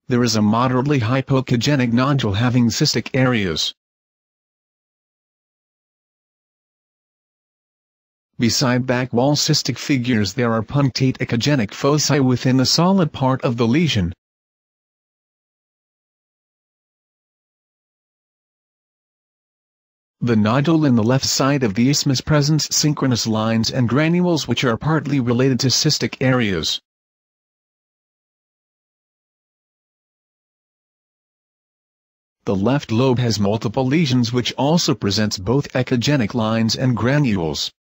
there is a moderately hypoechogenic nodule having cystic areas. Beside back wall cystic figures there are punctate echogenic foci within the solid part of the lesion. The nodule in the left side of the isthmus presents synchronous lines and granules which are partly related to cystic areas. The left lobe has multiple lesions which also presents both echogenic lines and granules.